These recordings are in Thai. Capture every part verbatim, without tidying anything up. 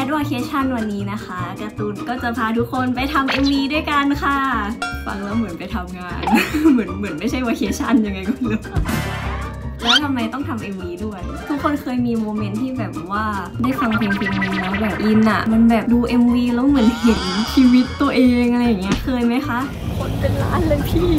วาเคชั่นวันนี้นะคะการ์ตูนก็จะพาทุกคนไปทำ เอ็ม วี ด้วยกันค่ะฟังแล้วเหมือนไปทำงาน เหมือนเหมือนไม่ใช่วาเคชั่นยังไงก็ไม่รู้แล้วทำไมต้องทำ เอ็ม วี ด้วยทุกคนเคยมีโมเมนต์ที่แบบว่าได้ฟังเพลงเพลงนึงแล้วแบบอินอะมันแบบดู เอ็ม วี แล้วเหมือนเห็นชีวิตตัวเองอะไรอย่างเงี้ยเคยไหมคะคนเป็นล้านเลยพี่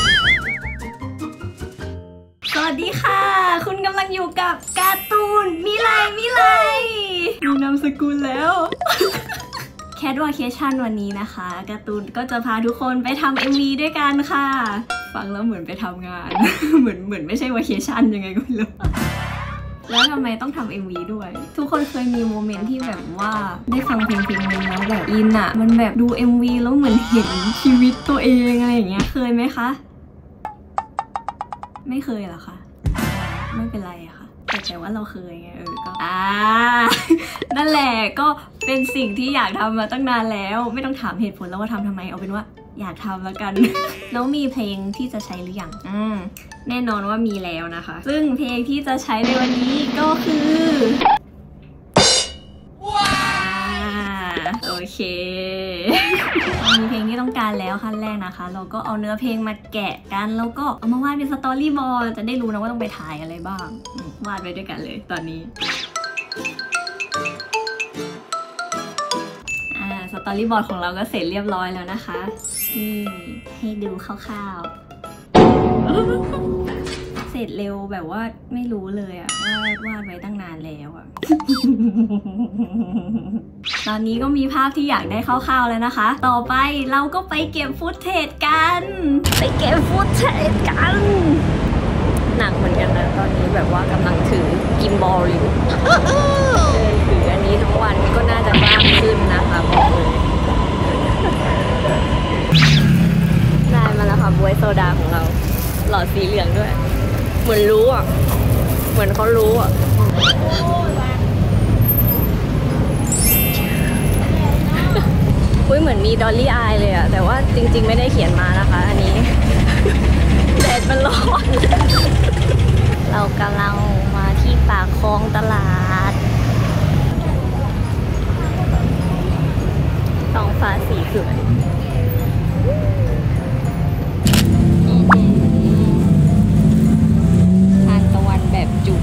สวัสดีค่ะคุณกำลังอยู่กับการ์ตูนมิไลมิไลมีนามสกุลแล้วแคทวาเคชั่นวันนี้นะคะการ์ตูนก็จะพาทุกคนไปทำ เอ็ม วี ด้วยกันค่ะฟังแล้วเหมือนไปทำงาน เหมือนเหมือนไม่ใช่วาเคชั่นยังไงก็ไม่รู้แล้วทำไมต้องทำ เอ็ม วี ด้วยทุกคนเคยมีโมเมนต์ที่แบบว่าได้ฟังเพลงเพลงนึงแล้วแบบอินอะมันแบบดู เอ็ม วี แล้วเหมือนเห็นชีวิตตัวเองอะไรอย่างเงี้ยเคยไหมคะไม่เคยเหรอคะไม่เป็นไรอะค่ะแต่แต่ว่าเราเคยไงเออก็อ่า นั่นแหละก็เป็นสิ่งที่อยากทำมาตั้งนานแล้วไม่ต้องถามเหตุผลแล้วว่าทำทำไมเอาเป็นว่าอยากทำแล้วกัน แล้วมีเพลงที่จะใช้หรือยังอืมแน่นอนว่ามีแล้วนะคะซึ่งเพลงที่จะใช้ในวันนี้ก็คือว้าโอเค มีเพลงที่ต้องการแล้วขั้นแรกนะคะเราก็เอาเนื้อเพลงมาแกะกันแล้วก็เอามาวาดเป็นสตอรี่บอร์ดจะได้รู้นะว่าต้องไปถ่ายอะไรบ้างวาดไปด้วยกันเลยตอนนี้อ่าสตอรี่บอร์ดของเราก็เสร็จเรียบร้อยแล้วนะคะนี่ให้ดูคร่าวๆเสร็จเร็วแบบว่าไม่รู้เลยอะว่าวาดไว้ตั้งนานแล้วอะ ตอนนี้ก็มีภาพที่อยากได้คร่าวๆแล้วนะคะต่อไปเราก็ไปเก็บฟุตเทจกันไปเก็บฟุตเทจกันหนักเหมือนกันนะตอนนี้แบบว่ากำลังถือกิมบอลอยู่ถืออันนี้ทั้งวันก็น่าจะบ้างขึ้นนะคะบอกเลยได้มาแล้วค่ะบ๊วยโซดาของเราหลอดสีเหลืองด้วยเหมือนรู้อ่ะเหมือนเขารู้อ่ะอุ้ยเหมือนมีดอลลี่อายเลยอะแต่ว่าจริงๆไม่ได้เขียนมานะคะอันนี้ แดดมันร้อน เรากำลังมาที่ปากคลองตลาดท้องฟ้าสีสวยทานตะวันแบบจุก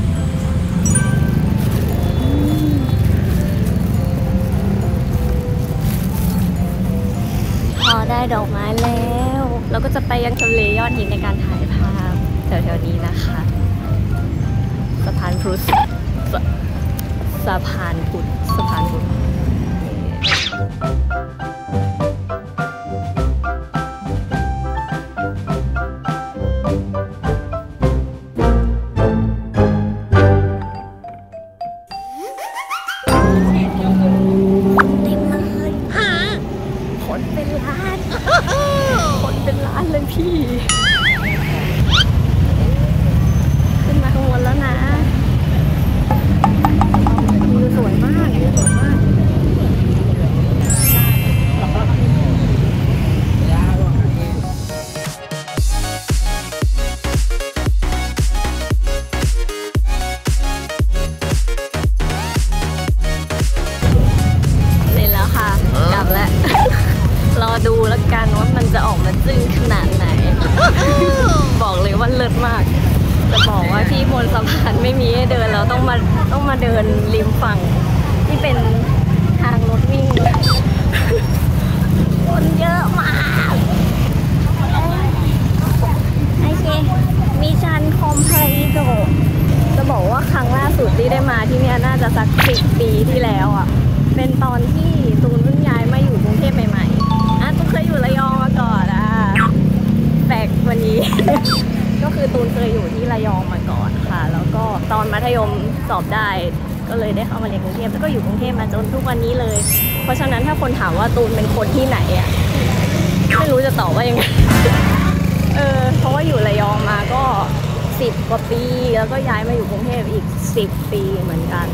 พอได้ดอกไม้แล้วเราก็จะไปยังทะเลยอดหินในการถ่ายภาพแถวๆนี้นะคะสะพานพุทธสะพานพุทธสะพานพุทธเลยพี่ขึ้นมาข้างบนแล้วนะวิวสวยมากวิวสวยมากเสร็จแล้วค่ะกลับแล้วรอดูแล้วกันว่ามันจะออกมาจึ้งขนาดไหน บอกเลยว่าเลิศมากจะบอกว่าที่บนสะพานไม่มีให้เดินแล้วต้องมาต้องมาเดินริมฝั่งที่เป็นทางรถวิ่ง คนเยอะมากโอเคมิชันคอมเพลโตจะบอกว่าครั้งล่าสุดที่ได้มาที่นี่น่าจะสักสิบปีที่แล้วอ่ะเป็นตอนที่ตูนเพิ่งย้ายมาอยู่กรุงเทพใหม่ๆอ่ะตูนเคยอยู่ระยองมาก่อนอ่ะแปลกวันนี้ ก็คือตูนเคยอยู่ที่ระยองมาก่อนค่ะแล้วก็ตอนมัธยมสอบได้ก็เลยได้เข้ามาเรียนกรุงเทพแล้วก็อยู่กรุงเทพมาจนทุกวันนี้เลยเพราะฉะนั้นถ้าคนถามว่าตูนเป็นคนที่ไหนอ่ะไม่รู้จะตอบว่ายังไง เออเพราะว่าอยู่ระยองมาก็สิบกว่าปีแล้วก็ย้ายมาอยู่กรุงเทพอีกสิบปีเหมือนกัน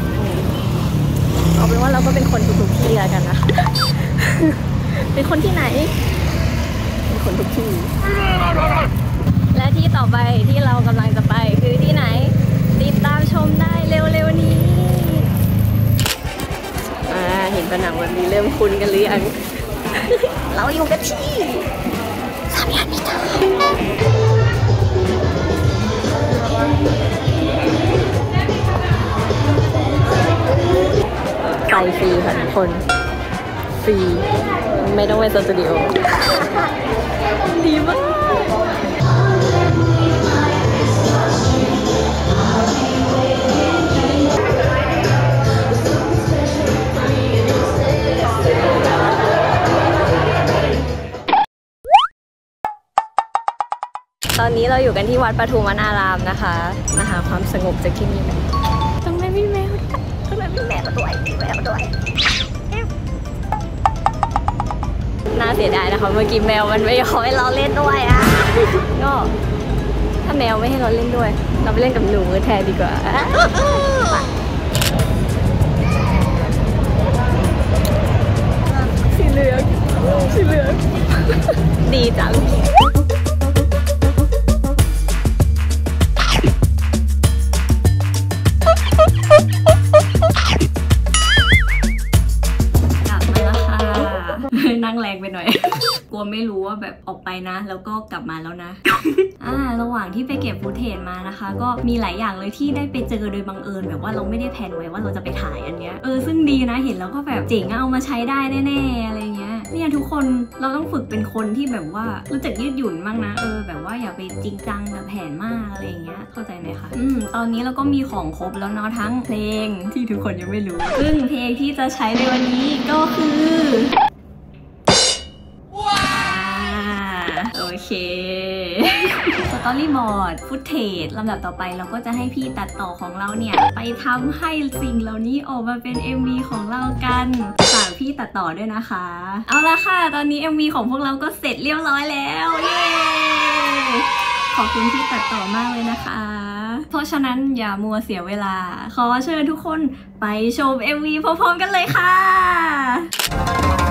เอาเป็นว่าเราก็เป็นคนทุกๆที่แล้วกันนะคะ เป็นคนที่ไหนเป็นคนทุกที่ และที่ต่อไปที่เรากำลังจะไปคือที่ไหนติดตามชมได้เร็วๆนี้อ่านผนังแบบนี้เริ่มคุ้นกันหรือยัง เราอยู่กันที่สามย่านมิตรไปฟรีค่ะทุกคนฟรีไม่ต้องไปสตูดิโอ ดีมากตอนนี้เราอยู่กันที่วัดปทุมวนารามนะคะมาหาความสงบจากที่นี่กันตรงนั้นมีแมวตรงนั้นมีแมวด้วยมีแมวด้วยน่าเสียดายนะคะเมื่อกี้แมวมันไม่ยอมให้เราเล่นด้วยอ่ะก็ถ้าแมวไม่ให้เราเล่นด้วยเราไปเล่นกับหนูแทนดีกว่าสีเหลืองสีเหลืองดีจังนั่งแรงไปหน่อย กลัวไม่รู้ว่าแบบออกไปนะแล้วก็กลับมาแล้วนะ อ่าระหว่างที่ไปเก็บฟุตเทจมานะคะก็มีหลายอย่างเลยที่ได้ไปเจอโดยบังเอิญแบบว่าเราไม่ได้แพลนไว้ว่าเราจะไปถ่ายอันเนี้ยเออซึ่งดีนะเห็นแล้วก็แบบเจ๋งเอามาใช้ได้แน่ๆอะไรเงี้ยเนี่ยทุกคนเราต้องฝึกเป็นคนที่แบบว่ารู้จักยืดหยุ่นบ้างนะเออแบบว่าอย่าไปจริงจังกับแผนมากอะไรเงี้ยเข้าใจไหมคะอืมตอนนี้เราก็มีของครบแล้วเนาะทั้งเพลงที่ทุกคนยังไม่รู้ซึ่งเพลงที่จะใช้ในวันนี้ก็คือโอเคสตอรี่บอร์ดฟุตเทจลำดับต่อไปเราก็จะให้พี่ตัดต่อของเราเนี่ยไปทำให้สิ่งเหล่านี้ออกมาเป็น เอ็ม วี ของเรากันฝากพี่ตัดต่อด้วยนะคะเอาละค่ะตอนนี้ เอ็ม วี ของพวกเราก็เสร็จเรียบร้อยแล้วเย้ขอบคุณที่ตัดต่อมากเลยนะคะเพราะฉะนั้นอย่ามัวเสียเวลาขอเชิญทุกคนไปชม เอ็ม วี พร้อมๆกันเลยค่ะ